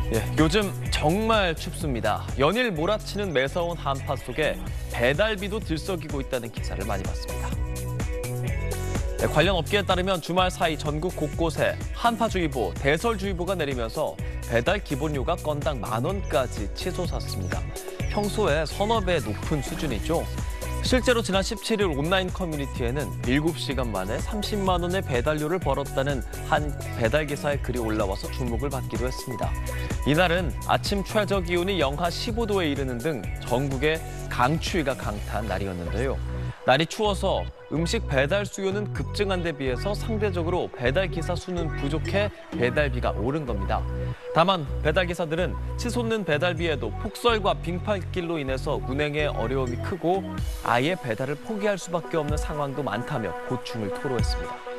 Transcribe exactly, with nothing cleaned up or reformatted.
예, 요즘 정말 춥습니다. 연일 몰아치는 매서운 한파 속에 배달비도 들썩이고 있다는 기사를 많이 봤습니다. 네, 관련 업계에 따르면 주말 사이 전국 곳곳에 한파주의보, 대설주의보가 내리면서 배달 기본료가 건당 만 원까지 치솟았습니다. 평소에 서너 배 높은 수준이죠. 실제로 지난 십칠 일 온라인 커뮤니티에는 일곱 시간 만에 삼십만 원의 배달료를 벌었다는 한 배달기사의 글이 올라와서 주목을 받기도 했습니다. 이날은 아침 최저 기온이 영하 십오 도에 이르는 등 전국에 강추위가 강타한 날이었는데요. 날이 추워서 음식 배달 수요는 급증한 데 비해서 상대적으로 배달기사 수는 부족해 배달비가 오른 겁니다. 다만 배달기사들은 치솟는 배달비에도 폭설과 빙판길로 인해서 운행에 어려움이 크고 아예 배달을 포기할 수밖에 없는 상황도 많다며 고충을 토로했습니다.